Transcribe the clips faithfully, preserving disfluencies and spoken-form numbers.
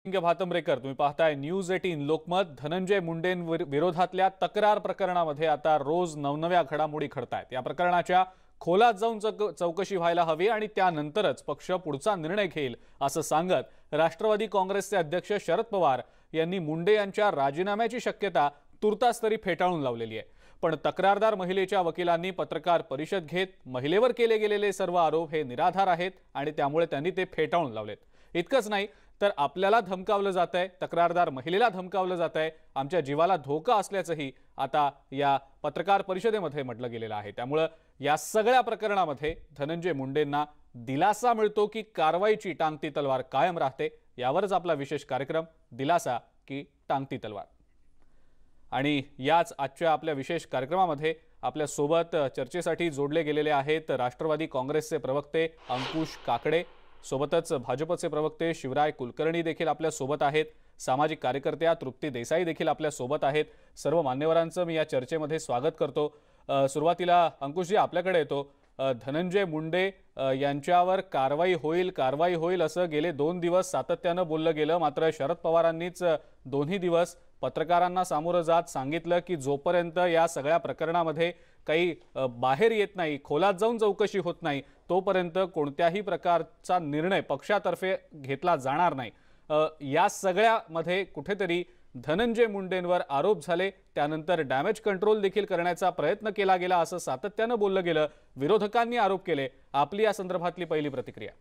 भातंब्रेकर, तुम्ही पाहताय न्यूज अठरा लोकमत। धनंजय मुंडेंविरोधातल्या तक्रार प्रकरणामध्ये आता रोज नवनव्या घडामोडी घडतायत। या प्रकरणाच्या खोलात जाऊन चौकशी व्हायला हवी आणि त्यानंतरच पक्ष पुढचा निर्णय घेईल असं सांगत राष्ट्रवादी काँग्रेसचे अध्यक्ष शरद पवार यांनी मुंडे यांच्या राजीनाम्याची शक्यता तुर्तास तरी फेटाळून लावलेली आहे। पण तक्रारदार महिलेच्या वकिलांनी पत्रकार परिषद घेत महिलेवर केले गेलेले सर्व आरोप हे निराधार आहेत आणि त्यामुळे त्यांनी ते फेटाळून लावलेत। इतकंच नाही तर आपल्याला धमकावलं जातंय, तक्रारदार महिलेला धमकावलं जातंय, आमच्या जीवाला धोका असल्याचंही आता या पत्रकार परिषदेमध्ये म्हटलं गेलेलं आहे। त्यामुळे या सगळ्या प्रकरणामध्ये धनंजय मुंडेंना दिलासा मिळतो की कारवाईची टांगती तलवार कायम राहते, यावरच आपला विशेष कार्यक्रम दिलासा की टांगती तलवार। आणि याच आजच्या आपल्या विशेष कार्यक्रमामध्ये आपल्या सोबत चर्चेसाठी जोडले गेलेले आहेत राष्ट्रवादी काँग्रेसचे प्रवक्ते अंकुश काकडे, सोबतच भाजपचे प्रवक्ते शिवराय कुलकर्णी देखील आपल्या सोबत आहेत, सामाजिक कार्यकर्त्या तृप्ती देसाई देखील आपल्या सोबत आहेत। सर्व मान्यवरांचं मी या चर्चेमध्ये स्वागत करतो। सुरुवातीला अंकुशजी आपल्याकडे येतो। धनंजय मुंडे यांच्यावर कारवाई होईल कारवाई होईल असं गेले दोन दिवस सातत्यानं बोललं गेलं, मात्र शरद पवारांनीच दोन्ही दिवस पत्रकारांना सामोरं जात सांगितलं की जोपर्यंत या सगळ्या प्रकरणामध्ये काही बाहेर येत नाही, खोलात जाऊन चौकशी होत नाही, तोपर्यंत कोणत्याही प्रकारचा निर्णय पक्षातर्फे घेतला जाणार नाही। या सगळ्यामध्ये कुठेतरी धनंजय मुंडेंवर आरोप झाले, त्यानंतर डॅमेज कंट्रोल देखील करण्याचा प्रयत्न केला गेला असं सातत्यानं बोललं गेलं, विरोधकांनी आरोप केले। आपली या संदर्भातली पहिली प्रतिक्रिया?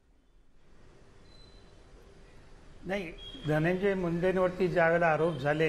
नाही, धनंजय मुंडेंवरती ज्यावेळेला आरोप झाले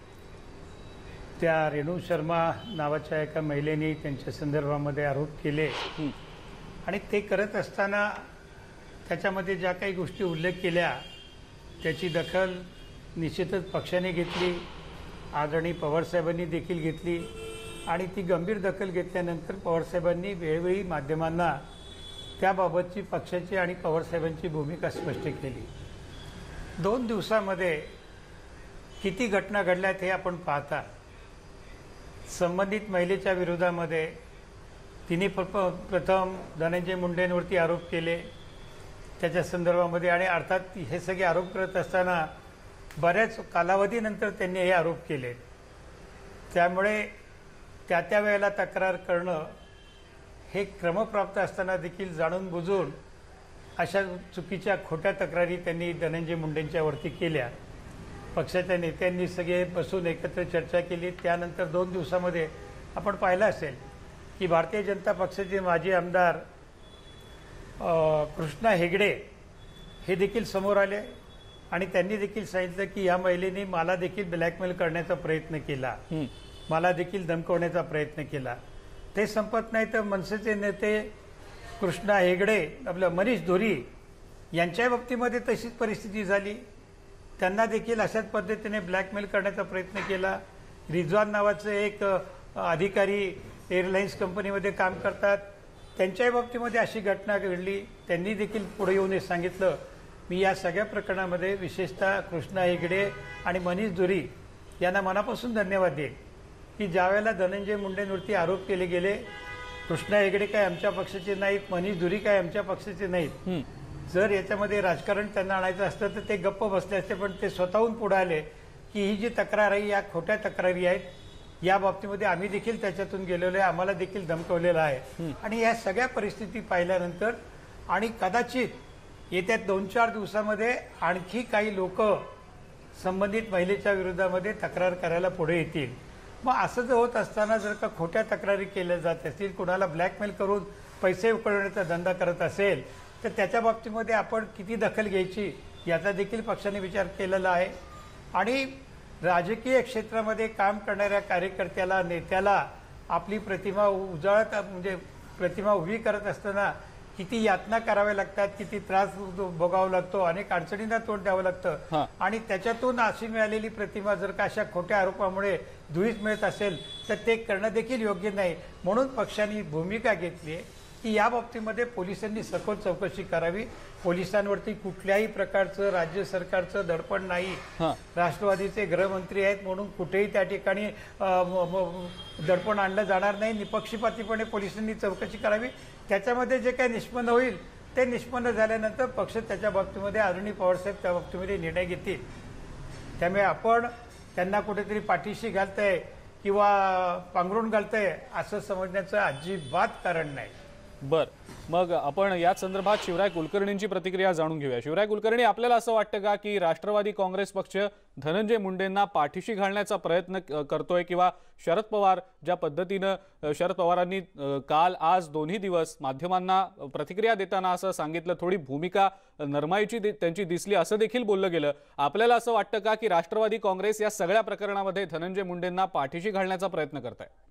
त्या रेणू शर्मा नावाच्या एका महिलेने त्यांच्या संदर्भामध्ये आरोप केले आणि ते करत असताना त्याच्यामध्ये ज्या काही गोष्टी उल्लेख केल्या त्याची दखल निश्चितच पक्षाने घेतली, आदरणीय पवारसाहेबांनी देखील घेतली आणि ती गंभीर दखल घेतल्यानंतर पवारसाहेबांनी वेळोवेळी माध्यमांना त्याबाबतची पक्षाची आणि पवारसाहेबांची भूमिका स्पष्ट केली। दोन दिवसामध्ये किती घटना घडल्यात हे आपण पाहता। संबंधित महिलेच्या विरोधामध्ये तिने प्रथम धनंजय मुंडेंवरती आरोप केले त्याच्या संदर्भामध्ये आणि अर्थात हे सगळे आरोप करत असताना बऱ्याच कालावधीनंतर त्यांनी हे आरोप केले, त्यामुळे त्या त्या वेळेला तक्रार करणं हे क्रमप्राप्त असताना देखील जाणून बुजून अशा चुकीच्या खोट्या तक्रारी त्यांनी धनंजय मुंडेंच्यावरती केल्या। पक्षाच्या नेत्यांनी सगळे बसून एकत्र चर्चा केली। त्यानंतर दोन दिवसामध्ये आपण पाहिलं असेल की भारतीय जनता पक्षाचे माजी आमदार कृष्णा हेगडे हे देखील समोर आले आणि त्यांनी देखील सांगितलं की या महिलेने मला देखील ब्लॅकमेल करण्याचा प्रयत्न केला, मला देखील धमकवण्याचा प्रयत्न केला। ते संपत नाही तर मनसेचे नेते कृष्णा हेगडे आपलं मनीष धुरी यांच्या बाबतीमध्ये तशीच परिस्थिती झाली, त्यांना देखील अशाच पद्धतीने ब्लॅकमेल करण्याचा प्रयत्न केला। रिजवान नावाचे एक अधिकारी एअरलाइन्स कंपनीमध्ये काम करतात, त्यांच्या बाबतीमध्ये अशी घटना घडली, त्यांनी देखील पुढे येऊन सांगितलं। मी या सगळ्या प्रकरणामध्ये विशेषतः कृष्णा हेगडे आणि मनीष धुरी यांना मनापासून धन्यवाद देईन की ज्यावेळेला धनंजय मुंडेंवरती आरोप केले गेले, कृष्णा हेगडे काय आमच्या पक्षाचे नाहीत, मनीष धुरी काय आमच्या पक्षाचे नाहीत, जर याच्यामध्ये राजकारण त्यांना आणायचं असतं तर ते गप्प बसले असते, पण ते स्वतःहून पुढे आले की ही जी तक्रार आहे या खोट्या तक्रारी आहेत, या बाबतीमध्ये आम्ही देखील त्याच्यातून गेलेलो आहे, आम्हाला देखील धमकवलेलं आहे। आणि या सगळ्या परिस्थिती पाहिल्यानंतर आणि कदाचित येत्या दोन चार दिवसामध्ये आणखी काही लोक संबंधित महिलेच्या विरोधामध्ये तक्रार करायला पुढे येतील। मग असं जर होत असताना जर का खोट्या तक्रारी केल्या जात असतील, कुणाला ब्लॅकमेल करून पैसे उकळवण्याचा धंदा करत असेल तर त्याच्या बाबतीमध्ये आपण किती दखल घ्यायची याचा देखील पक्षाने विचार केलेला आहे। आणि राजकीय क्षेत्रामध्ये काम करणाऱ्या कार्यकर्त्याला, नेत्याला आपली प्रतिमा उजाळत म्हणजे प्रतिमा उभी करत असताना किती यातना कराव्या लागतात, किती त्रास भोगावा लागतो, अनेक अडचणींना तोंड द्यावं लागतं आणि त्याच्यातून अशी मिळालेली प्रतिमा जर का अशा खोट्या आरोपामुळे धुळीस मिळत असेल तर ते करणं देखील योग्य नाही। म्हणून पक्षाने भूमिका घेतली आहे की या बाबतीमध्ये पोलिसांनी सखोल चौकशी करावी। पोलिसांवरती कुठल्याही प्रकारचं राज्य सरकारचं दडपण नाही, राष्ट्रवादीचे गृहमंत्री आहेत म्हणून कुठेही त्या ठिकाणी दडपण आणलं जाणार नाही। निपक्षपातीपणे पोलिसांनी चौकशी करावी, त्याच्यामध्ये जे काही निष्पन्न होईल ते निष्पन्न झाल्यानंतर पक्ष त्याच्या बाबतीमध्ये आदरणीय पवारसाहेब त्या बाबतीमध्ये निर्णय घेतील. त्यामुळे आपण त्यांना कुठेतरी पाठीशी घालतंय किंवा पांघरून घालतंय असं समजण्याचं अजिबात कारण नाही. बर, मग आपण याच संदर्भात शिवराय कुलकर्णींची प्रतिक्रिया जाणून घेऊया. शिवराय कुलकर्णी, आपल्याला असं वाटतं का की राष्ट्रवादी काँग्रेस पक्ष धनंजय मुंडेंना पाठीशी घालण्याचा प्रयत्न करतोय, किंवा शरद पवार ज्या पद्धतीनं शरद पवारांनी काल आज दोन्ही दिवस माध्यमांना प्रतिक्रिया देताना असं सांगितलं, थोडी भूमिका नरमाईची त्यांची दिसली असं देखील बोललं गेलं, आपल्याला असं वाटतं का की राष्ट्रवादी काँग्रेस या सगळ्या प्रकरणामध्ये धनंजय मुंडेंना पाठीशी घालण्याचा प्रयत्न करत आहे?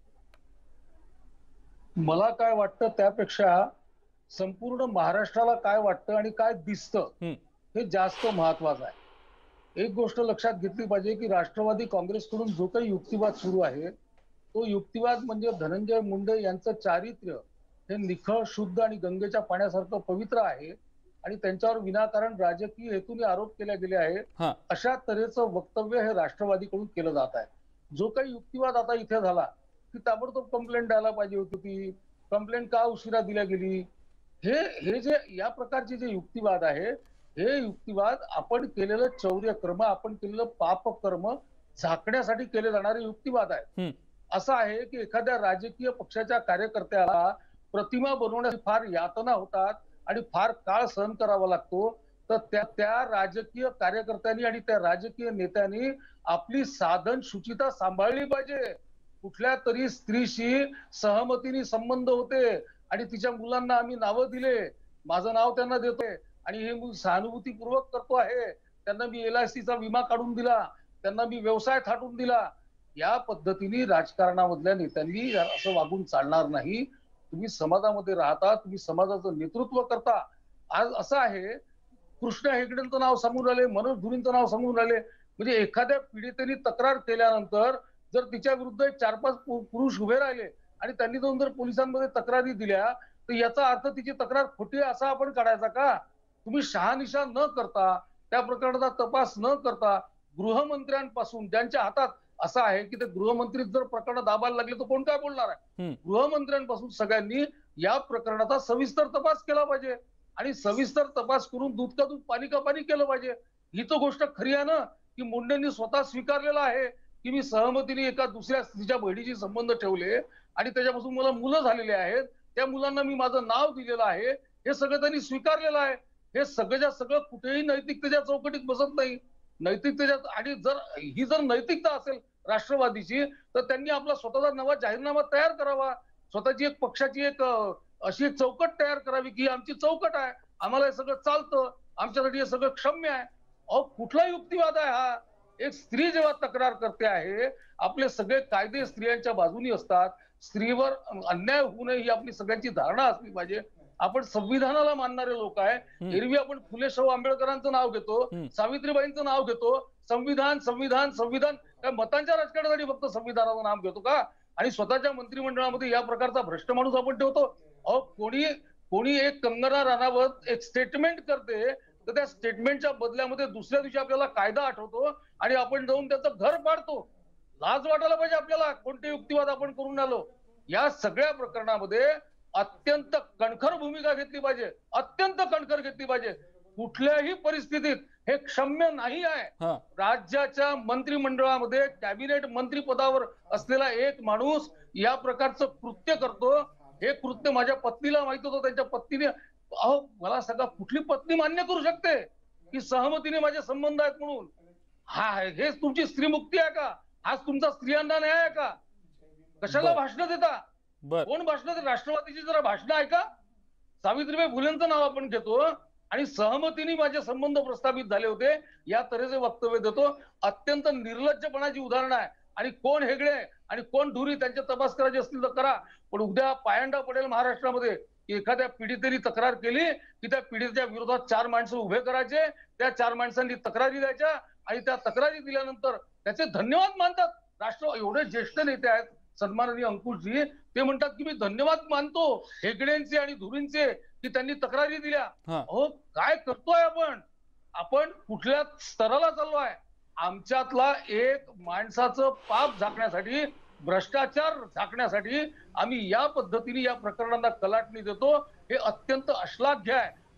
मला काय वाटतं त्यापेक्षा संपूर्ण महाराष्ट्राला काय वाटतं आणि काय दिसतं हे जास्त महत्वाचं आहे. एक गोष्ट लक्षात घेतली पाहिजे की राष्ट्रवादी काँग्रेसकडून जो काही युक्तिवाद सुरू आहे तो युक्तिवाद म्हणजे धनंजय मुंडे यांचं चारित्र्य हे निखळ, शुद्ध आणि गंगेच्या पाण्यासारखं पवित्र आहे आणि त्यांच्यावर विनाकारण राजकीय हेतूने आरोप केले गेले आहेत. अशा तऱ्हेचं वक्तव्य हे राष्ट्रवादीकडून केलं जात आहे. जो काही युक्तिवाद आता इथे झाला की ताबडतोब कंप्लेंट द्यायला पाहिजे होती, ती कंप्लेंट का उशिरा दिल्या गेली, हे हे जे या प्रकारचे जे युक्तिवाद आहे हे युक्तिवाद आपण केलेलं चौर्य कर्म, आपण केलेलं पाप कर्म झाकण्यासाठी केले जाणारे युक्तिवाद आहे. असं आहे की एखाद्या राजकीय पक्षाच्या कार्यकर्त्याला प्रतिमा बनवण्यासाठी फार यातना होतात आणि फार काळ सहन करावा लागतो. तर त्या त्या राजकीय कार्यकर्त्यांनी आणि त्या राजकीय नेत्यांनी आपली साधन शुचिता सांभाळली पाहिजे. कुठल्या तरी स्त्रीशी सहमतीने संबंध होते आणि तिच्या मुलांना आम्ही नावं दिले, माझं नाव त्यांना देतोय आणि हे मी सहानुभूतीपूर्वक करतो आहे, त्यांना मी एल आय सीचा विमा काढून दिला, त्यांना मी व्यवसाय थाटून दिला, या पद्धतीने राजकारणामधल्या नेत्यांनी असं वागून चालणार नाही. तुम्ही समाजामध्ये राहता, तुम्ही समाजाचं नेतृत्व करता. आज असं आहे, कृष्ण हेगडेंचं नाव समोर आले, मनोज धुरींचं नाव समोर आले, म्हणजे एखाद्या पीडितेने तक्रार केल्यानंतर जर तिच्या विरुद्ध चार पाच पुरुष उभे राहिले आणि त्यांनी जाऊन जर पोलिसांमध्ये तक्रारी दिल्या तर याचा अर्थ तिची तक्रार खोटी आहे असा आपण काढायचा का? तुम्ही शहानिशा न करता, त्या प्रकरणाचा तपास न करता, गृहमंत्र्यांपासून ज्यांच्या हातात असं आहे की ते गृहमंत्री जर प्रकरण दाबायला लागले तर कोण काय बोलणार आहे, गृहमंत्र्यांपासून सगळ्यांनी या प्रकरणाचा सविस्तर तपास केला पाहिजे आणि सविस्तर तपास करून दूध का दूध पाणी का पाणी केलं पाहिजे. ही तर गोष्ट खरी आहे ना की मुंडेंनी स्वतः स्वीकारलेलं आहे की मी सहमतीने एका दुसऱ्या स्त्रीच्या बहिणीशी संबंध ठेवले आणि त्याच्यापासून मला मुलं झालेली आहेत, त्या मुलांना मी माझं नाव दिलेलं आहे, हे सगळं त्यांनी स्वीकारलेलं आहे. हे सगळ्या सगळं कुठेही नैतिकतेच्या चौकटीत बसत नाही. नैतिकतेच्या, आणि जर ही जर नैतिकता असेल राष्ट्रवादीची तर त्यांनी आपला स्वतःचा नवा जाहीरनामा तयार करावा, स्वतःची एक पक्षाची एक अशी एक चौकट तयार करावी की आमची चौकट आहे, आम्हाला हे सगळं चालतं, आमच्यासाठी हे सगळं क्षम्य आहे. अहो कुठला युक्तिवाद आहे हा? एक स्त्री जेव्हा तक्रार करते आहे, आपले सगळे कायदे स्त्रियांच्या बाजूनी असतात, स्त्रीवर अन्याय होऊ नये ही आपली सगळ्यांची धारणा असली पाहिजे. आपण संविधानाला मानणारे लोक आहे. एरवी आपण फुले शाहू आंबेडकरांचं नाव घेतो, सावित्रीबाईंचं नाव घेतो, संविधान संविधान संविधान, काय मतांच्या राजकारणासाठी फक्त संविधानाचं नाव घेतो का? आणि स्वतःच्या मंत्रिमंडळामध्ये या प्रकारचा भ्रष्ट माणूस आपण ठेवतो. अहो कोणी कोणी एक कंगना राणावत एक स्टेटमेंट करते तर त्या स्टेटमेंटच्या बदल्यामध्ये दुसऱ्या दिवशी आपल्याला कायदा आठवतो आणि आपण जाऊन त्याचं घर पाडतो. लाज वाटायला पाहिजे आपल्याला, कोणते युक्तिवाद आपण करून आलो. या सगळ्या प्रकरणामध्ये अत्यंत कणखर भूमिका घेतली पाहिजे, अत्यंत कणखर घेतली पाहिजे. कुठल्याही परिस्थितीत हे क्षम्य नाही आहे. राज्याच्या मंत्रिमंडळामध्ये कॅबिनेट मंत्री पदावर असलेला एक माणूस या प्रकारचं कृत्य करतो. हे कृत्य माझ्या पत्नीला माहित होतं, त्यांच्या पत्नीने, अहो मला सगळं कुठली पत्नी मान्य करू शकते की सहमतीने माझे संबंध आहेत म्हणून? हा हेच तुमची स्त्रीमुक्ती आहे का? हाच तुमचा स्त्रियांना न्याय आहे का? कशाला भाषण देता? कोण भाषण देत? राष्ट्रवादीची जरा भाषण आहे का? सावित्रीबाई फुलेंचं नाव आपण घेतो आणि सहमतीने माझे संबंध प्रस्थापित झाले होते या तऱ्हेचे वक्तव्य देतो. अत्यंत निर्लज्जपणाची उदाहरण आहे. आणि कोण हेगडे आणि कोण धुरी त्यांचे तपास करायचे असतील तर करा, पण उद्या पायंडा पडेल महाराष्ट्रामध्ये की एखाद्या पीडितेने तक्रार केली की त्या पीडितेच्या विरोधात चार माणसं उभे करायचे, त्या चार माणसांनी तक्रारी द्यायच्या आणि त्या तक्रारी दिल्यानंतर त्याचे धन्यवाद मानतात. राष्ट्र एवढे ज्येष्ठ नेते आहेत सन्माननीय अंकुशजी, ते म्हणतात की मी धन्यवाद मानतो हेगडेंचे आणि धुरींचे की त्यांनी तक्रारी दिल्या. अहो काय करतोय आपण? आपण कुठल्या स्तराला चाललोय? आमच्यातला एक माणसाचं पाप झाकण्यासाठी, भ्रष्टाचार झाकण्यासाठी आम्ही या पद्धतीने या प्रकरणांना कलाटणी देतो. हे अत्यंत अश्लाघ्य आहे.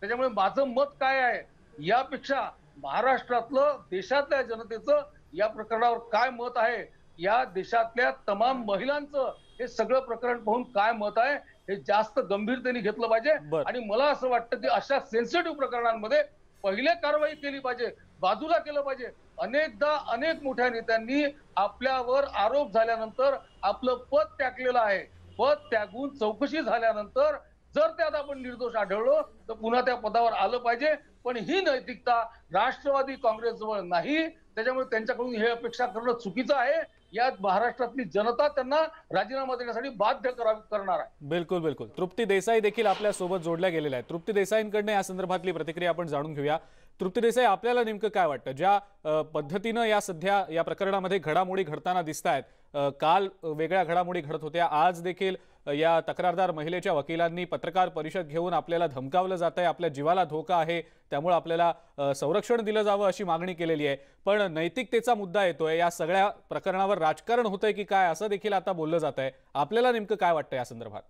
त्याच्यामुळे माझं मत काय आहे यापेक्षा महाराष्ट्रातलं देशातल्या जनतेचं या प्रकरणावर काय मत आहे, या देशातल्या तमाम महिलांचं हे सगळं प्रकरण पाहून काय मत आहे हे जास्त गंभीरतेने घेतलं पाहिजे। बरं. आणि मला असं वाटतं की अशा सेन्सिटिव्ह प्रकरणांमध्ये पहिले कारवाई केली पाहिजे, बाजूला केलं पाहिजे। अनेकदा अनेक मोठ्या नेत्यांनी आपल्यावर आरोप झाल्यानंतर आपलं पद त्यागलेलं आहे। पद त्यागून चौकशी झाल्यानंतर जर त्यात आपण निर्दोष आढळलो तर पुन्हा त्या पदावर आलं पाहिजे, पण ही नैतिकता राष्ट्रवादी काँग्रेस जवळ नाही। त्याच्यामुळे त्यांच्याकडून हे अपेक्षा करणं चुकीचं आहे। यात महाराष्ट्रातली जनता त्यांना राजीनामा देण्यासाठी बाध्य करणार आहे। बिलकुल बिलकुल तृप्ती देसाई देखील आपल्या सोबत जोडल्या गेलेल्या आहेत। तृप्ती देसाईंकडनं या संदर्भातली प्रतिक्रिया आपण जाणून घेऊया। तृप्ती देसाई, आपल्याला नेमकं काय वाटतं, ज्या पद्धतीनं या सध्या या प्रकरणामध्ये घडामोडी घडताना दिसत आहेत, काल वेगळ्या घडामोडी घडत होत्या, आज देखील या तक्रारदार महिलेच्या वकिलांनी पत्रकार परिषद घेऊन आपल्याला धमकावलं जात आहे, आपल्या जीवाला धोका आहे, त्यामुळे आपल्याला संरक्षण दिलं जावं अशी मागणी केलेली आहे, पण नैतिकतेचा मुद्दा येतोय, या सगळ्या प्रकरणावर राजकारण होतंय की काय असं देखील आता बोललं जात आहे। आपल्याला नेमकं काय वाटतं या संदर्भात?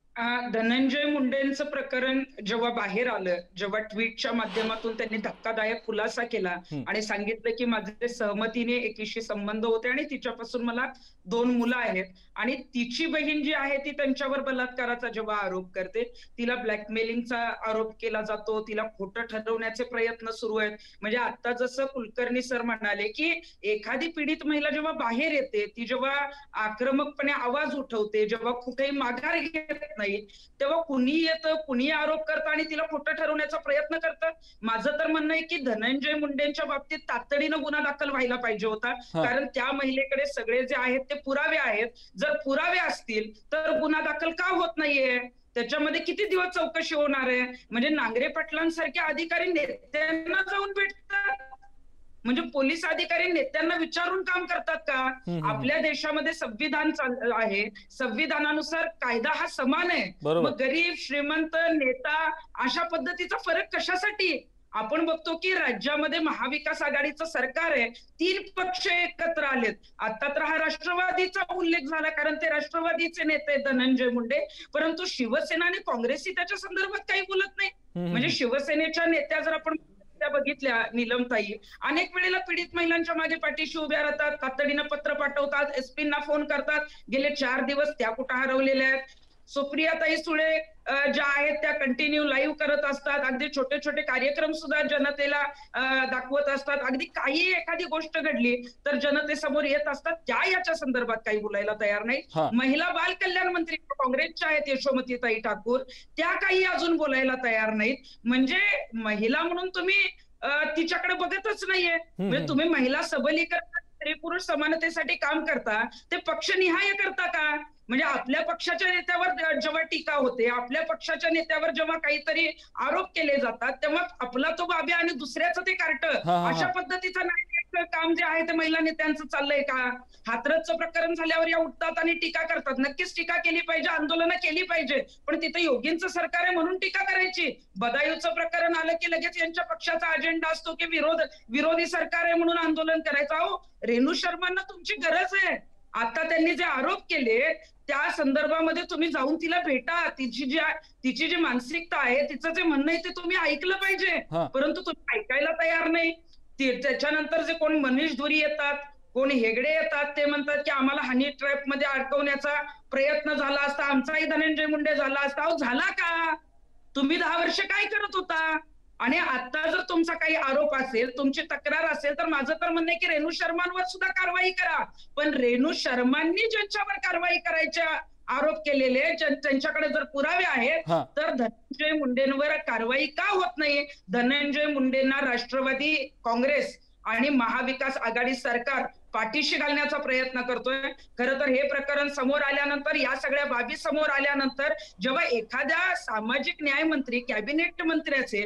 धनंजय मुंडेंचं प्रकरण जेव्हा बाहेर आलं, जेव्हा ट्विटच्या माध्यमातून त्यांनी धक्कादायक खुलासा केला आणि सांगितलं की माझे सहमतीने एकीशी संबंध होते आणि तिच्यापासून मला दोन मुलं आहेत आणि तिची बहीण जी आहे ती त्यांच्यावर बलात्काराचा जेव्हा आरोप करते, तिला ब्लॅकमेलिंगचा आरोप केला जातो, तिला खोटं ठरवण्याचे प्रयत्न सुरू आहेत। म्हणजे आता जसं कुलकर्णी सर म्हणाले की एखादी पीडित महिला जेव्हा बाहेर येते, ती जेव्हा आक्रमकपणे आवाज उठवते, जेव्हा कुठेही माघार घेत नाही, तेव्हा कुणी येतं, कुणी आरोप करतं आणि तिला खोटं ठरवण्याचा प्रयत्न करतं। माझं तर म्हणणं आहे की धनंजय मुंडेंच्या बाबतीत तातडीनं गुन्हा दाखल व्हायला पाहिजे होता, कारण त्या महिलेकडे सगळे जे आहेत ते पुरावे आहेत। जर पुरावे असतील तर गुन्हा दाखल का होत नाहीये? त्याच्यामध्ये किती दिवस चौकशी होणार आहे? म्हणजे नांगरे पाटलांसारखे अधिकारी नेत्यांना जाऊन भेटतात, म्हणजे पोलीस अधिकारी नेत्यांना विचारून काम करतात का? आपल्या देशामध्ये संविधान आहे, संविधानानुसार कायदा हा समान आहे, मग गरीब श्रीमंत नेता अशा पद्धतीचा फरक कशासाठी? आपण बघतो की राज्यामध्ये महाविकास आघाडीचं सरकार आहे, तीन पक्ष एकत्र आलेत। आता तर हा राष्ट्रवादीचा उल्लेख झाला कारण ते राष्ट्रवादीचे नेते धनंजय मुंडे, परंतु शिवसेना आणि काँग्रेसही त्याच्या संदर्भात काही बोलत नाही। म्हणजे शिवसेनेच्या नेत्या जर आपण बघितल्या, नीलमताई अनेक वेळेला पीडित महिलांच्या मागे पाठीशी उभ्या राहतात, तातडीनं पत्र पाठवतात, एसपींना फोन करतात। गेले चार दिवस त्या कुठं हरवलेल्या आहेत? सुप्रियाताई सुळे ज्या आहेत त्या कंटिन्यू लाईव्ह करत असतात, अगदी छोटे छोटे कार्यक्रम सुद्धा जनतेला दाखवत असतात। अगदी काही एखादी गोष्ट घडली तर जनतेसमोर येत असतात, त्या याच्या संदर्भात काही बोलायला तयार नाही। महिला बाल कल्याण मंत्री काँग्रेसच्या आहेत यशोमतीताई ठाकूर, त्या काही अजून बोलायला तयार नाहीत। म्हणजे महिला म्हणून तुम्ही तिच्याकडे बघतच नाहीये। म्हणजे तुम्ही महिला सबलीकरण, स्त्री पुरुष समानतेसाठी काम करता, ते पक्षनिहाय करता का? म्हणजे आपल्या पक्षाच्या नेत्यावर जेव्हा टीका होते, आपल्या पक्षाच्या नेत्यावर जेव्हा काहीतरी आरोप केले जातात, तेव्हा आपला तो बाबी आणि दुसऱ्याचं ते कार्ट, अशा पद्धतीचं नाही काम जे आहे ते महिला नेत्यांचं चाललंय का? हाथरसचं प्रकरण झाल्यावर या उठतात आणि टीका करतात। नक्कीच टीका केली पाहिजे, आंदोलनं केली पाहिजे, पण तिथे योगींचं सरकार आहे म्हणून टीका करायची? बदायूचं प्रकरण आलं की लगेच यांच्या पक्षाचा अजेंडा असतो की विरोध विरोधी सरकार आहे म्हणून आंदोलन करायचं। अहो, रेणू शर्मांना तुमची गरज आहे। आता त्यांनी जे आरोप केले त्या संदर्भामध्ये तुम्ही जाऊन तिला भेटा, तिची जी तिची जी मानसिकता आहे, तिचं जे म्हणणं आहे ते तुम्ही ऐकलं पाहिजे, परंतु तुम्ही ऐकायला तयार नाही। त्याच्यानंतर जे कोण मनीष धुरी येतात, कोण हेगडे येतात, ते म्हणतात की आम्हाला हनी ट्रॅप मध्ये अडकवण्याचा प्रयत्न झाला असता, आमचाही धनंजय मुंडे झाला असता। अहो, झाला का? तुम्ही दहा वर्ष काय करत होता? आणि आता जर तुमचा काही आरोप असेल, तुमची तक्रार असेल, तर माझं तर म्हणणं आहे की रेणू शर्मांवर सुद्धा कारवाई करा, पण रेणू शर्मांनी ज्यांच्यावर कारवाई करायच्या आरोप केलेले त्यांच्याकडे जर पुरावे आहेत तर धनंजय मुंडेंवर कारवाई का होत नाही? धनंजय मुंडेंना राष्ट्रवादी काँग्रेस आणि महाविकास आघाडी सरकार पाठीशी घालण्याचा प्रयत्न करतोय। खरं तर हे प्रकरण समोर आल्यानंतर, या सगळ्या बाबी समोर आल्यानंतर, जेव्हा एखाद्या सामाजिक न्याय मंत्री, कॅबिनेट मंत्र्याचे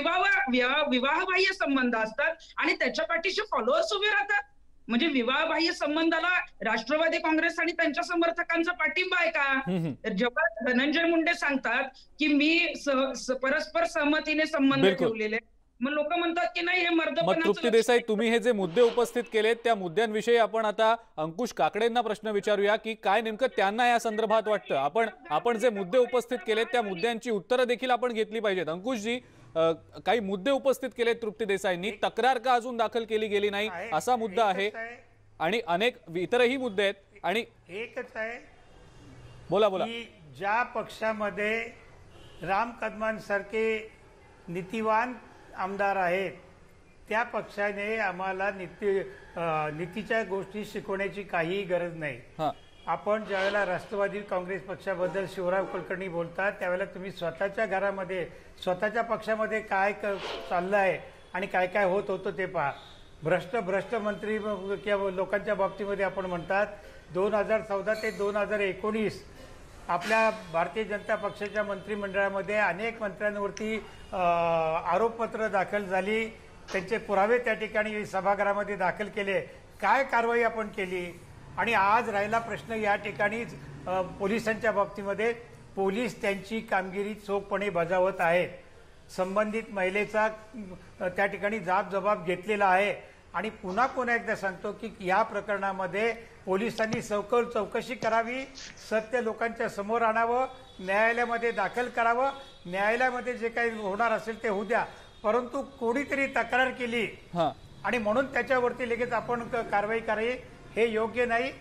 विवाह विवाहबाह्य संबंध असतात आणि त्याच्या पाठीशी फॉलोअर्स उभे राहतात, म्हणजे विवाहबाह्य संबंधाला राष्ट्रवादी काँग्रेस आणि त्यांच्या समर्थकांचा पाठिंबा आहे का? जेव्हा धनंजय मुंडे सांगतात की मी परस्पर सहमतीने संबंध ठेवलेले, मग लोक म्हणतात की नाही हे मर्दपणाचं। तृप्ती देसाई, तुम्ही हे जे मुद्दे उपस्थित केलेत त्या मुद्द्यांविषयी आपण आता अंकुश काकडेंना प्रश्न विचारूया की काय नेमकं त्यांना या संदर्भात वाटतं। आपण आपण जे मुद्दे उपस्थित केलेत त्या मुद्द्यांची उत्तरं देखील आपण घेतली पाहिजेत। अंकुशजी, अ, काही मुद्दे उपस्थित केले तृप्ती देसाईंनी. तक्रार का अजून दाखल केली गेली नाही असा मुद्दा आहे आणि अनेक इतरही मुद्दे आहेत. आणि एकच आहे, बोला बोला की ज्या पक्षामध्ये राम कदमांसारखे नीतिवान आमदार आहेत त्या पक्षाने आम्हाला नीती अ, नीतीच्या गोष्टी शिकवण्याची काहीही गरज नाही. हां आपण ज्यावेळेला राष्ट्रवादी काँग्रेस पक्षाबद्दल शिवराम कुलकर्णी बोलतात त्यावेळेला तुम्ही स्वतःच्या घरामध्ये स्वतःच्या पक्षामध्ये काय क- चाललं आहे आणि काय काय होत होतं ते पहा. भ्रष्ट भ्रष्ट मंत्री किंवा लोकांच्या बाबतीमध्ये आपण म्हणतात दोन हजार चौदा ते दोन हजार एकोणीस आपल्या भारतीय जनता पक्षाच्या मंत्रिमंडळामध्ये अनेक मंत्र्यांवरती अ, आरोपपत्र दाखल झाली. त्यांचे पुरावे त्या ठिकाणी सभागृहामध्ये दाखल केले. काय कारवाई आपण केली? आणि आज राहिला प्रश्न या ठिकाणीच अ, पोलिसांच्या बाबतीमध्ये पोलीस त्यांची कामगिरी चोखपणे बजावत आहेत. संबंधित महिलेचा अ, त्या ठिकाणी जाब जबाब घेतलेला आहे. आणि पुन्हा पुन्हा एकदा सांगतो की या प्रकरणामध्ये पोलिसांनी सखोल चौकशी करावी, सत्य लोकांच्या समोर आणावं, न्यायालयामध्ये दाखल करावं. न्यायालयामध्ये जे काही होणार असेल ते होऊ द्या, परंतु कोणीतरी तक्रार केली हां आणि म्हणून त्याच्यावरती लगेच आपण क- कारवाई करावी हे योग्य नाही.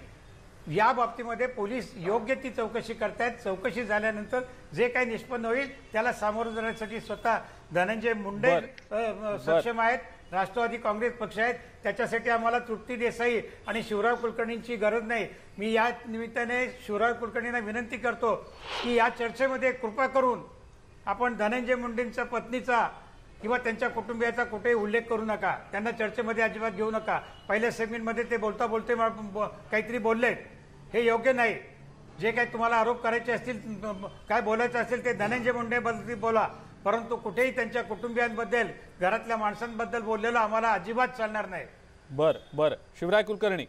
या बाबतीमध्ये पोलीस योग्य ती चौकशी करतायत. चौकशी झाल्यानंतर जे काही निष्पन्न होईल त्याला सामोरं जाण्यासाठी स्वतः धनंजय मुंडे बर. अ, अ, सक्षम आहेत. राष्ट्रवादी काँग्रेस पक्ष आहेत. त्याच्यासाठी आम्हाला तृप्ती देसाई आणि शिवराम कुलकर्णींची गरज नाही. मी या निमित्ताने शिवराम कुलकर्णींना विनंती करतो की या चर्चेमध्ये कृपा करून आपण धनंजय मुंडेंच्या पत्नीचा किंवा त्यांच्या कुटुंबियाचा कुठेही उल्लेख करू नका. त्यांना चर्चेमध्ये अजिबात घेऊ नका. पहिल्या सेगमेंटमध्ये ते बोलता बोलते मा- ब- काहीतरी बोलले, हे योग्य नाही. जे काही तुम्हाला आरोप करायचे असतील, काय बोलायचं असेल ते धनंजय मुंडेबद्दल बोला, परंतु कुठेही त्यांच्या कुटुंबियांबद्दल घरातल्या माणसांबद्दल बोललेलं आम्हाला अजिबात चालणार नाही. बर बर शिवराय कुलकर्णी.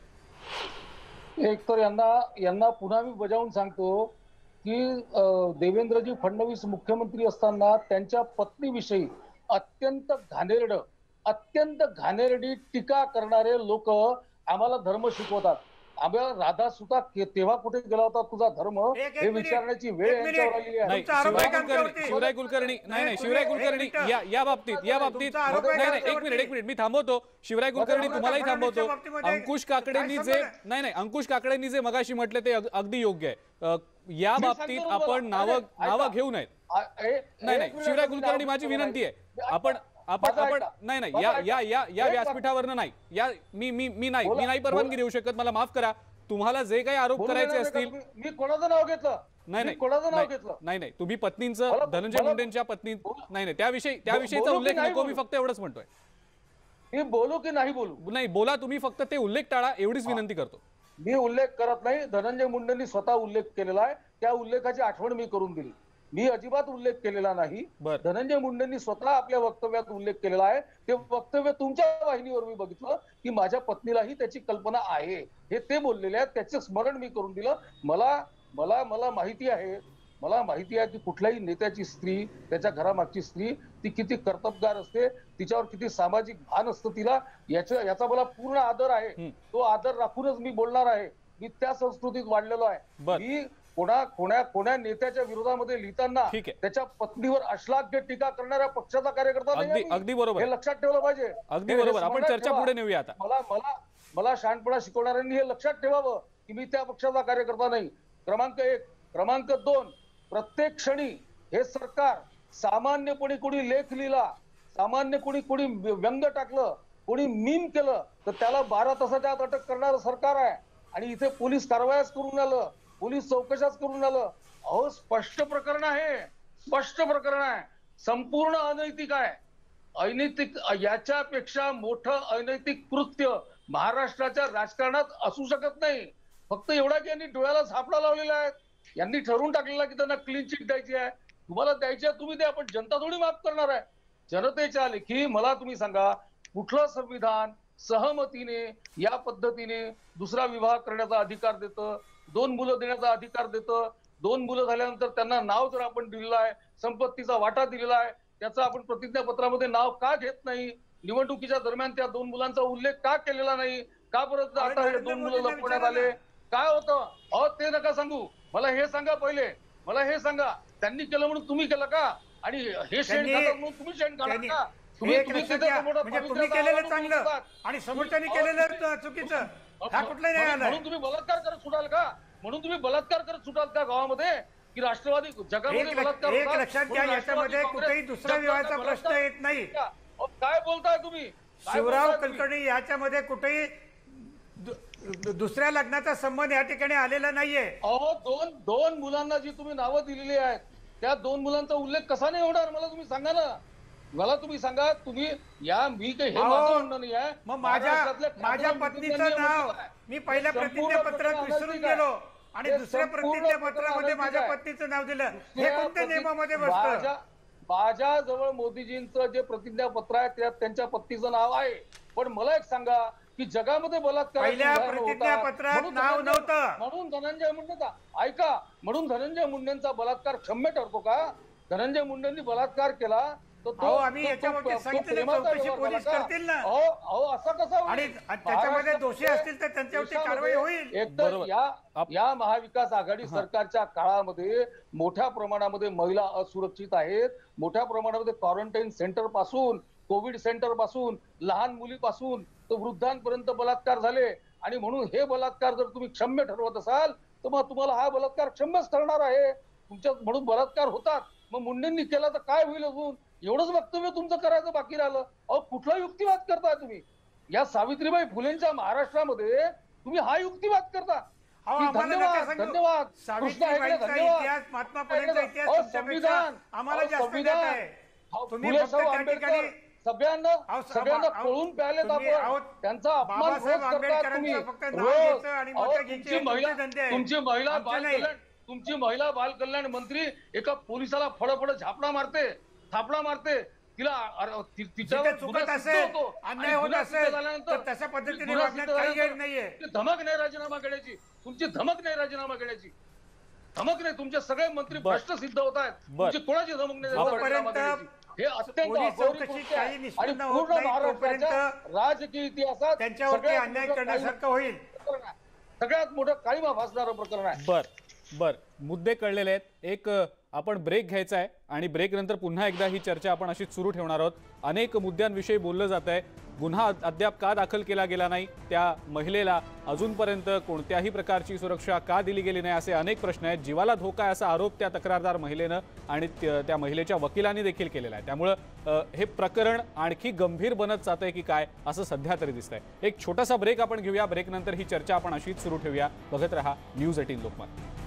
एक तर यांना यांना पुन्हा मी बजावून सांगतो की अं, देवेंद्रजी फडणवीस मुख्यमंत्री असताना त्यांच्या पत्नीविषयी अत्यंत घाणेरड अत्यंत घाणेरडी टीका करणारे लोक आम्हाला धर्म शिकवतात. आम्हाला राधा सुद्धा के- तेव्हा कुठे गेला होता तुझा धर्म एक- एक हे मिनिट, विचारण्याची वेळ एक मिनिट. यांच्यावर आलेली आहे. नाही तुमचा आरोप शिवराय आहे का कुलकर्णी आमच्यावरती? शिवराय कुलकर्णी नाही नाही शिवराय एक कुलकर्णी मिनिट. या या बाबतीत या बाबतीत तुमचा आरोप आहे नाही का नाही एक मिनिट आमच्यावरती? एक मिनिट मी थांबवतो. शिवराय कुलकर्णी बरोबर, तुम्हालाही बरोबर, थांबवतो. बाबतीमध्ये अंकुश काकडेंनी काय जे संबंध? नाही नाही अंकुश काकडेंनी जे मगाशी म्हटले ते अग- अगदी योग्य आहे. अ, या मी बाबतीत सांगतो आपण तुम्हाला. नावं अरे, नावं ऐका. घेऊ नयेत. आ- ए- नाही एक नाही मिनिट शिवराय मी कुलकर्णी नाव माझी घेतो विनंती आहे. नाही. आपण आपण माझं आपण ऐका. नाही नाही माझं या ऐका. या या या एक व्यासपीठावरनं नाही या मी मी मी नाही बोला, मी नाही परवानगी बोला. देऊ शकत. मला माफ करा. तुम्हाला जे काही आरोप बोलू करायचे देणार नाही असतील का तुम्ही? मी कोणाचं नाव घेतलं नाही मी नाही कोणाचं नाव नाही घेतलं नाही नाही तुम्ही पत्नींचं मला- धनंजय मला- मुंडेंच्या पत्नी बोला. नाही नाही त्याविषयी त्याविषयीचा बोलू की उल्लेख नाही नको. मी बोलू? फक्त एवढंच म्हणतोय. मी बोलू की नाही बोलू नाही बोला तुम्ही फक्त ते उल्लेख टाळा एवढीच विनंती करतो. मी उल्लेख करत नाही. धनंजय मुंडेंनी स्वतः उल्लेख केलेला आहे. त्या उल्लेखाची आठवण मी करून दिली. मी अजिबात उल्लेख केलेला नाही. बर. धनंजय मुंडेंनी स्वतः आपल्या वक्तव्यात उल्लेख केलेला आहे. ते वक्तव्य तुमच्या वाहिनीवर मी बघितलं की माझ्या पत्नीलाही त्याची कल्पना आहे हे ते बोललेले आहेत. त्याचे स्मरण मी करून दिलं. मला मला मला माहिती आहे मला माहिती आहे की कुठल्याही नेत्याची स्त्री, त्याच्या घरामागची स्त्री ती किती कर्तबगार असते, तिच्यावर किती सामाजिक भान असतं तिला. याच्या याचा मला पूर्ण आदर आहे. हं. तो आदर राखूनच मी बोलणार आहे. मी त्या संस्कृतीत वाढलेलो आहे. बर. मी कोणा कोणा कोणा नेत्याच्या विरोधामध्ये लिहिताना ठीक आहे. त्याच्या पत्नीवर अश्लाघ्य टीका करणाऱ्या पक्षाचा कार्यकर्ता नाही अगदी आहे मी. अगदी बरोबर हे आहे. लक्षात ठेवलं पाहिजे. अगदी हे- हे बरोबर. आपण स्मरणात चर्चा ठेवा. पुढे नेऊया आता. मला मला मला शहाणपणा शिकवणाऱ्यांनी हे लक्षात ठेवावं की मी त्या पक्षाचा कार्यकर्ता नाही. क्रमांक एक. क्रमांक दोन, प्रत्येक क्षणी हे सरकार सामान्यपणे कोणी लेख लिहिला, सामान्य कोणी कोणी व्यंग टाकलं, कोणी मीम केलं तर त्याला बारा तासाच्या आत अटक करणारं सरकार आहे. आणि इथे पोलीस कारवायाच करून आलं, पोलीस चौकशाच करून आलं. अहो स्पष्ट प्रकरण आहे, स्पष्ट प्रकरण आहे, संपूर्ण अनैतिक आहे. अनैतिक याच्यापेक्षा मोठं अनैतिक कृत्य महाराष्ट्राच्या राजकारणात असू शकत नाही. फक्त एवढा की यांनी डोळ्याला झापडा लावलेला आहे. यांनी ठरवून टाकलेला की त्यांना क्लीन चिट द्यायची आहे. तुम्हाला द्यायची आहे तुम्ही द्या, पण जनता थोडी माफ करणार आहे. जनतेच्या लेखी मला तुम्ही सांगा कुठलं संविधान सहमतीने या पद्धतीने दुसरा विवाह करण्याचा अधिकार देतं, दोन मुलं देण्याचा अधिकार देतं. दोन मुलं झाल्यानंतर त्यांना नाव जर आपण दिलेलं आहे, संपत्तीचा वाटा दिलेला आहे, त्याचं आपण प्रतिज्ञापत्रामध्ये नाव का घेत नाही? निवडणुकीच्या दरम्यान त्या दोन मुलांचा उल्लेख का केलेला नाही? का परत आता हे दोन मुलं लपवण्यात आले? काय होतं? अहो ते नका सांगू. मला हे सांगा पहिले, मला हे सांगा त्यांनी केलं म्हणून तुम्ही केलं का? आणि हे शेण त्यांनी- खातात म्हणून तुम्ही शेण खाणार त्यांनी- का? हे तुम्ही एक तुम्ही लक्षात तिथे घ्या, मोठं म्हणजे तुम्ही पवित्र केलेलं दारावर चांगलं बोलतात. आणि समोरच्यानी तुम्ही- केलेलं चुकीचं हा कुठलाही नाही म्हणून आलाय. म्हणून तुम्ही बलात्कार करत सुटाल का? म्हणून तुम्ही बलात्कार करत सुटाल का गावामध्ये की राष्ट्रवादी जगामध्ये एक बलात्कार एक होतात? लक्षात घ्या, म्हणून याच्यामध्ये राष्ट्रवादी कुठेही काँग्रेस दुसरा विवाहाचा जगामध्ये प्रश्न बलात्कार येत नाही. अहो, काय बोलताय तुम्ही? काय शिवराव बोलताय तुम्ही? कुलकर्णी याच्यामध्ये कुठेही दु- दु- दुसऱ्या लग्नाचा संबंध या ठिकाणी आलेला नाहीये. अहो दोन दोन मुलांना जी तुम्ही नावं दिलेली आहेत त्या दोन मुलांचा उल्लेख कसा नाही होणार मला तुम्ही सांगा ना. मला तुम्ही सांगा. तुम्ही या मी काही हे अहो, माझं म्हणणं नाही आहे. मग माझ्या महाराष्ट्रातल्या माझ्या ठाकरे पत्नीचं मंत्रिमंडळाने नाव म्हटलं आहे. मी पहिल्या संपूर्ण प्रतिज्ञापत्रात प्रकरण विसरून अनैतिक आहे. गेलो आणि हे दुसऱ्या संपूर्ण प्रतिज्ञापत्रामध्ये प्रकरण माझ्या अनैतिक आहे. पत्नीचं नाव दिलं. हे दुसऱ्या कोणत्या प्रति- नियमामध्ये बसतं? माझ्या माझ्या जवळ मोदीजींचं जे प्रतिज्ञापत्र आहे त्यात त्यांच्या पत्नीचं नाव आहे. पण मला एक सांगा की जगामध्ये बलात्कार पहिल्या प्रतिज्ञापत्रात नाव नव्हतं. म्हणून धनंजय मुंडेचा ऐका म्हणून धनंजय मुंडेंचा बलात्कार क्षम्य ठरतो का? धनंजय मुंडेंनी बलात्कार केला तर तो- अहो, आम्ही तो- तो- याच्यावरती तो सांगितलं प्रेमाचा चौकशी व्यवहार पोलीस झाला का? करतील ना. अहो अहो असं कसं होईल? आणि त्याच्यामध्ये दोषी असतील तर त्यांच्यावरती देशामध्ये कारवाई होईल. एकतर बरोबर. या आप- या महाविकास आघाडी सरकारच्या काळामध्ये मोठ्या प्रमाणामध्ये महिला असुरक्षित आहेत. मोठ्या प्रमाणामध्ये क्वारंटाईन सेंटर पासून कोविड सेंटर पासून लहान मुलीपासून तर वृद्धांपर्यंत बलात्कार झाले. आणि म्हणून हे बलात्कार जर तुम्ही क्षम्य ठरवत असाल तर मग तुम्हाला हा बलात्कार क्षम्यच ठरणार आहे. तुमच्या म्हणून बलात्कार होतात. मग मुंडेंनी केला तर काय होईल अजून? एवढंच वक्तव्य तुमचं करायचं बाकी राहिलं. अहो कुठला युक्तिवाद करताय तुम्ही? या सावित्रीबाई फुलेंच्या महाराष्ट्रामध्ये तुम्ही हा युक्तिवाद करता. अहो, की आम्हाला नका धन्यवाद सांगू. धन्यवाद कृष्णा हेगडे सावित्रीबाईंचा धन्यवाद. इतिहास, महात्मा फुलेंचा इतिहास अहो, तुमच्यापेक्षा संविधान आम्हाला अहो, जास्त संविधान. ज्ञात आहे. अहो, तुम्ही फुले फक्त शाहू त्या आंबेडकर ठिकाणी- सगळ्यांना अहो, सगळ्यांना अहो, पळून प्यालेत तुम्ही- आपण. अहो, त्यांचा अपमान रोज बाबासाहेब करताय तुम्ही. आंबेडकरांचं फक्त नाव रोज. घ्यायचं आणि अहो, मतं घ्यायची तुमची हे महिला तुमचे धंदे आहे. तुमची महिला आमचे बाल नाही. कल्याण तुमची महिला बाल कल्याण मंत्री एका पोलिसाला फळफळ झापडा मारते थापडा मारते. तिला अरे, ति- तिच्यावर जिथे चुकत गुन्हा सिद्ध असेल, होतो. अन्याय आणि होत गुन्हा सिद्ध असेल, झाल्यानंतर- तर तशा पद्धतीने गुन्हा वागण्यात सिद्ध काही झाल्यानंतर गैर नाहीये. तुमची धमक नाही राजीनामा घेण्याची. तुमची धमक नाही राजीनामा घेण्याची. धमक नाही. तुमचे सगळे मंत्री बर. भ्रष्ट सिद्ध होत आहेत. बर. तुमची कोणाची धमक नाही जोपर्यंत राजीनामा घेण्याची. हे अत्यंत पोलीस अगौरी चौकशी कृत्य काही आहे. निष्पन्न आणि होत पूर्ण नाही, महाराष्ट्राच्या तोपर्यंत राजकीय इतिहासात त्यांच्यावरती सगळ्यात अन्याय मोठं करण्यासारखं होईल. प्रकरण आहे. सगळ्यात मोठं काळीमा फासणारं प्रकरण आहे. बर बर मुद्दे कळलेले आहेत. एक अ, आपण ब्रेक घ्यायचा आहे आणि ब्रेक नंतर पुन्हा एकदा ही चर्चा आपण अशीच सुरू ठेवणार आहोत. अनेक मुद्द्यांविषयी बोललं जात आहे. गुन्हा अद्याप का दाखल केला गेला नाही, त्या महिलेला अजूनपर्यंत कोणत्याही प्रकारची सुरक्षा का दिली गेली नाही, असे अनेक प्रश्न आहेत. जीवाला धोका आहे असा आरोप त्या तक्रारदार महिलेनं आणि त्या त्या महिलेच्या वकिलांनी देखील केलेला आहे. त्यामुळं अ, हे प्रकरण आणखी गंभीर बनत जातंय की काय असं सध्या तरी दिसतंय. एक छोटासा ब्रेक आपण घेऊया. ब्रेक नंतर ही चर्चा आपण अशीच सुरू ठेवूया. बघत रहा न्यूज एटीन लोकमत.